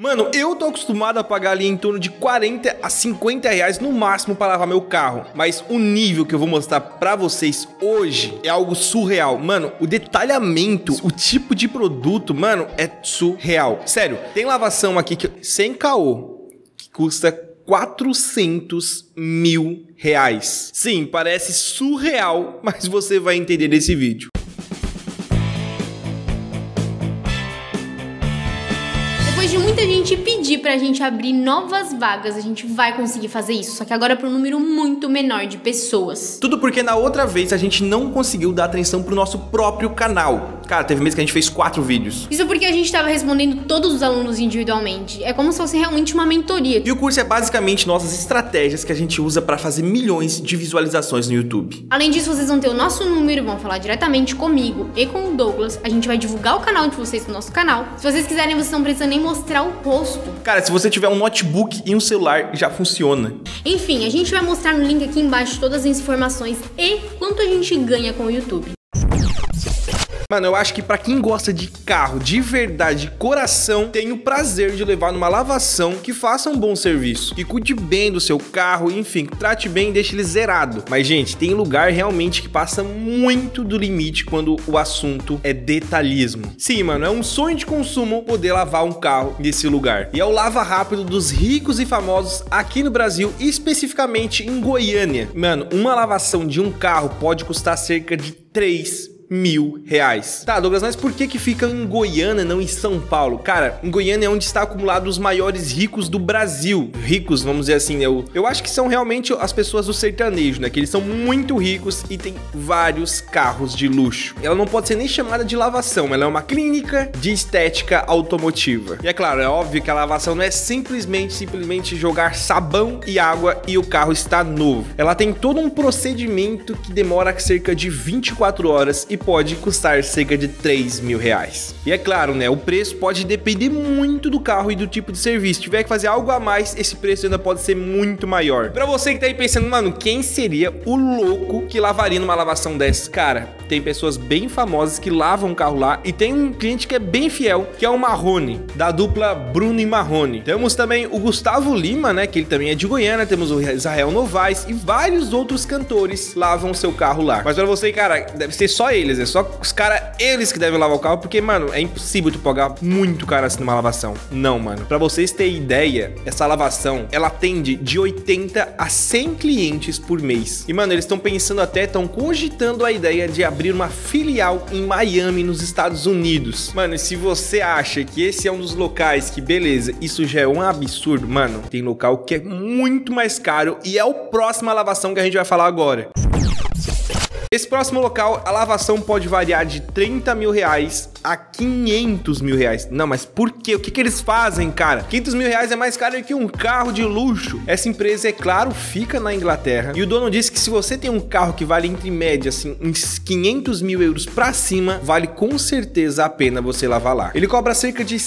Mano, eu tô acostumado a pagar ali em torno de 40 a 50 reais no máximo para lavar meu carro. Mas o nível que eu vou mostrar pra vocês hoje é algo surreal. Mano, o detalhamento, o tipo de produto, mano, é surreal. Sério, tem lavação aqui que, sem caô, que custa 400 mil reais. Sim, parece surreal, mas você vai entender nesse vídeo. Depois de muita gente pedir pra gente abrir novas vagas, a gente vai conseguir fazer isso, só que agora para um número muito menor de pessoas. Tudo porque na outra vez a gente não conseguiu dar atenção pro nosso próprio canal. Cara, teve mês que a gente fez 4 vídeos. Isso porque a gente tava respondendo todos os alunos individualmente. É como se fosse realmente uma mentoria. E o curso é basicamente nossas estratégias que a gente usa pra fazer milhões de visualizações no YouTube. Além disso, vocês vão ter o nosso número, vão falar diretamente comigo e com o Douglas. A gente vai divulgar o canal de vocês no nosso canal. Se vocês quiserem, vocês não precisam nem mostrar o rosto. Cara, se você tiver um notebook e um celular, já funciona. Enfim, a gente vai mostrar no link aqui embaixo todas as informações e quanto a gente ganha com o YouTube. Mano, eu acho que pra quem gosta de carro de verdade, de coração, tem o prazer de levar numa lavação que faça um bom serviço, que cuide bem do seu carro, enfim, que trate bem e deixe ele zerado. Mas, gente, tem lugar realmente que passa muito do limite quando o assunto é detalhismo. Sim, mano, é um sonho de consumo poder lavar um carro nesse lugar. E é o lava rápido dos ricos e famosos aqui no Brasil, especificamente em Goiânia. Mano, uma lavação de um carro pode custar cerca de 3 mil reais. Tá, Douglas, mas por que fica em Goiânia, não em São Paulo? Cara, em Goiânia é onde está acumulado os maiores ricos do Brasil. Ricos, vamos dizer assim, né? Eu acho que são realmente as pessoas do sertanejo, né? Que eles são muito ricos e tem vários carros de luxo. Ela não pode ser nem chamada de lavação, ela é uma clínica de estética automotiva. E é claro, é óbvio que a lavação não é simplesmente jogar sabão e água e o carro está novo. Ela tem todo um procedimento que demora cerca de 24 horas e pode custar cerca de 3 mil reais. E é claro, né, o preço pode depender muito do carro e do tipo de serviço. Se tiver que fazer algo a mais, esse preço ainda pode ser muito maior. Pra você que tá aí pensando, mano, quem seria o louco que lavaria numa lavação dessa? Cara, tem pessoas bem famosas que lavam o carro lá e tem um cliente que é bem fiel, que é o Marrone, da dupla Bruno e Marrone. Temos também o Gustavo Lima, né, que ele também é de Goiânia, temos o Israel Novaes e vários outros cantores lavam o seu carro lá. Mas pra você, cara, deve ser só eles. É só os caras, eles que devem lavar o carro, porque, mano, é impossível tu pagar muito caro assim numa lavação. Não, mano. Pra vocês terem ideia, essa lavação, ela atende de 80 a 100 clientes por mês. E, mano, eles estão pensando até, estão cogitando a ideia de abrir uma filial em Miami, nos Estados Unidos. Mano, e se você acha que esse é um dos locais que, beleza, isso já é um absurdo, mano, tem local que é muito mais caro e é o próximo lavação que a gente vai falar agora. Esse próximo local, a lavação pode variar de 30 mil reais a 500 mil reais. Não, mas por quê? O que eles fazem, cara? 500 mil reais é mais caro que um carro de luxo. Essa empresa, é claro, fica na Inglaterra. E o dono disse que se você tem um carro que vale entre média, assim, uns 500 mil euros pra cima, vale com certeza a pena você lavar lá. Ele cobra cerca de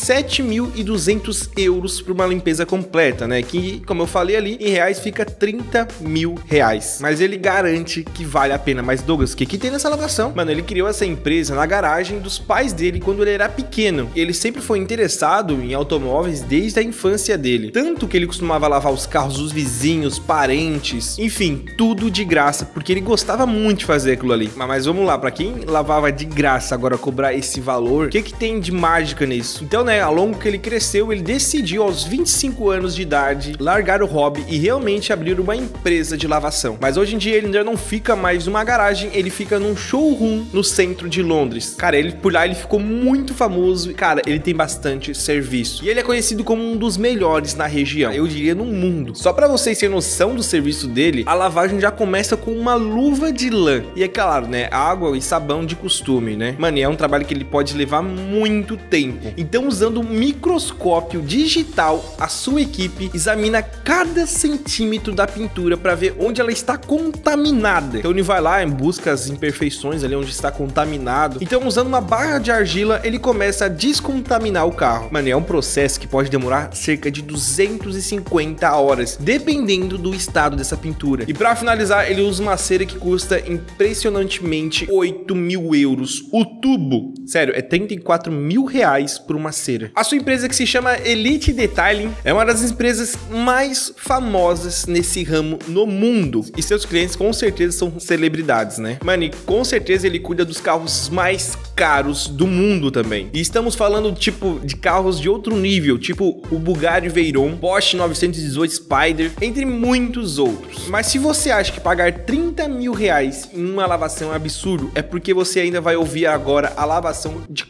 7.200 euros por uma limpeza completa, né? Que, como eu falei ali, em reais fica 30 mil reais. Mas ele garante que vale a pena. Mas, Douglas, o que tem nessa lavação? Mano, ele criou essa empresa na garagem dos pais dele quando ele era pequeno. Ele sempre foi interessado em automóveis desde a infância dele. Tanto que ele costumava lavar os carros dos vizinhos, parentes, enfim, tudo de graça, porque ele gostava muito de fazer aquilo ali. Mas vamos lá, pra quem lavava de graça, agora cobrar esse valor, o que tem de mágica nisso? Então, né, ao longo que ele cresceu, ele decidiu aos 25 anos de idade largar o hobby e realmente abrir uma empresa de lavação. Mas hoje em dia ele ainda não fica mais numa garagem, ele fica num showroom no centro de Londres. Cara, por lá ele ficou muito famoso e, cara, ele tem bastante serviço. E ele é conhecido como um dos melhores na região, eu diria no mundo. Só pra vocês terem noção do serviço dele, a lavagem já começa com uma luva de lã. E é claro, né, água e sabão de costume, né? Mano, é um trabalho que ele pode levar muito tempo. Então, usando um microscópio digital, a sua equipe examina cada centímetro da pintura pra ver onde ela está contaminada. Então ele vai lá em busca busca as imperfeições ali onde está contaminado. Então, usando uma barra de argila, ele começa a descontaminar o carro. Mano, é um processo que pode demorar cerca de 250 horas, dependendo do estado dessa pintura. E para finalizar, ele usa uma cera que custa impressionantemente 8.000 euros. O tubo, sério, é 34 mil reais por uma cera. A sua empresa, que se chama Elite Detailing, é uma das empresas mais famosas nesse ramo no mundo. E seus clientes com certeza são celebridades, né? Mano, e com certeza ele cuida dos carros mais caros do mundo também. E estamos falando tipo de carros de outro nível, tipo o Bugatti Veyron, Porsche 918 Spider, entre muitos outros. Mas se você acha que pagar 30 mil reais em uma lavação é absurdo, é porque você ainda vai ouvir agora a lavação de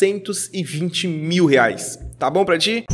420 mil reais. Tá bom pra ti?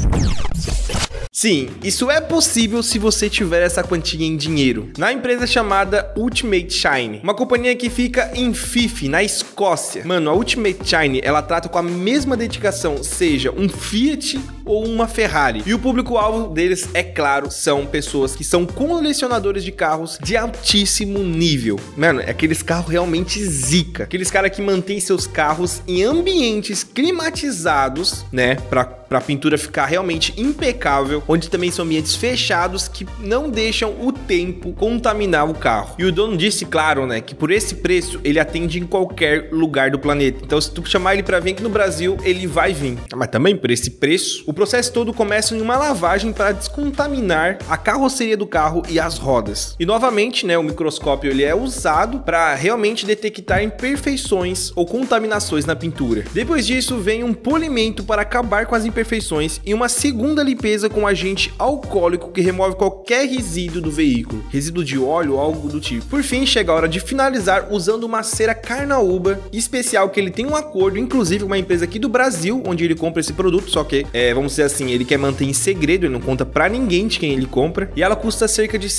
Sim, isso é possível se você tiver essa quantia em dinheiro. Na empresa chamada Ultimate Shine, uma companhia que fica em Fife, na Escócia. Mano, a Ultimate Shine, ela trata com a mesma dedicação, seja um Fiat ou uma Ferrari. E o público-alvo deles, é claro, são pessoas que são colecionadores de carros de altíssimo nível. Mano, é aqueles carros realmente zica. Aqueles caras que mantêm seus carros em ambientes climatizados, né, pra pintura ficar realmente impecável, onde também são ambientes fechados que não deixam o tempo contaminar o carro. E o dono disse, claro, né, que por esse preço ele atende em qualquer lugar do planeta. Então, se tu chamar ele pra vir aqui no Brasil, ele vai vir. Mas também por esse preço, o processo todo começa em uma lavagem para descontaminar a carroceria do carro e as rodas. E novamente, né, o microscópio ele é usado para realmente detectar imperfeições ou contaminações na pintura. Depois disso, vem um polimento para acabar com as imperfeições e uma segunda limpeza com agente alcoólico que remove qualquer resíduo do veículo, resíduo de óleo ou algo do tipo. Por fim, chega a hora de finalizar usando uma cera carnaúba especial, que ele tem um acordo, inclusive, com uma empresa aqui do Brasil, onde ele compra esse produto, só que, vamos dizer assim, ele quer manter em segredo, ele não conta pra ninguém de quem ele compra, e ela custa cerca de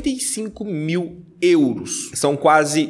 65 mil euros. São quase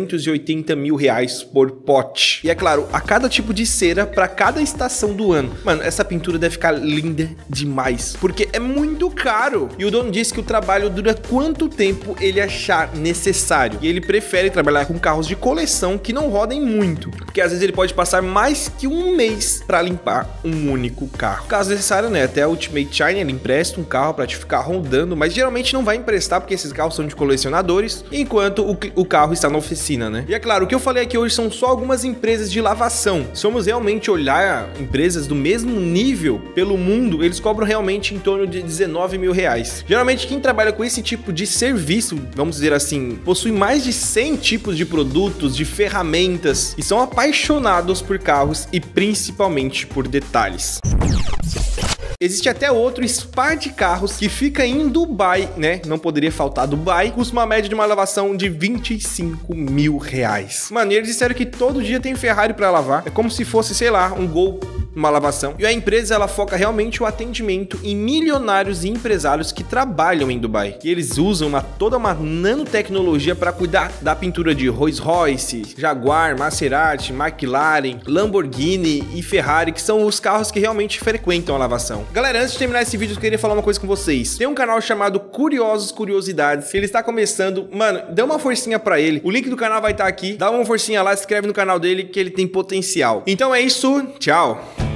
280 mil reais por pote. E é claro, a cada tipo de cera para cada estação do ano. Mano, essa pintura deve ficar linda demais, porque é muito caro. E o dono disse que o trabalho dura quanto tempo ele achar necessário. E ele prefere trabalhar com carros de coleção que não rodem muito, porque às vezes ele pode passar mais que um mês para limpar um único carro. Caso necessário, né, até a Ultimate Shine ele empresta um carro para te ficar rodando, mas geralmente não vai emprestar porque esses carros são de colecionadores, enquanto o carro está na oficina, né? E é claro, o que eu falei aqui hoje são só algumas empresas de lavação. Se vamos realmente olhar empresas do mesmo nível pelo mundo, eles cobram realmente em torno de 19 mil reais. Geralmente quem trabalha com esse tipo de serviço, vamos dizer assim, possui mais de 100 tipos de produtos, de ferramentas, e são apaixonados por carros e principalmente por detalhes. Existe até outro spa de carros que fica em Dubai, né? Não poderia faltar Dubai. Custa uma média de uma lavação de 25 mil reais. Mano, e eles disseram que todo dia tem Ferrari pra lavar. É como se fosse, sei lá, um Gol, uma lavação. E a empresa, ela foca realmente o atendimento em milionários e empresários que trabalham em Dubai. E eles usam toda uma nanotecnologia para cuidar da pintura de Rolls-Royce, Jaguar, Maserati, McLaren, Lamborghini e Ferrari, que são os carros que realmente frequentam a lavação. Galera, antes de terminar esse vídeo, eu queria falar uma coisa com vocês. Tem um canal chamado Curiosos Curiosidades. Ele está começando. Mano, dê uma forcinha pra ele. O link do canal vai estar aqui. Dá uma forcinha lá, se inscreve no canal dele que ele tem potencial. Então é isso. Tchau.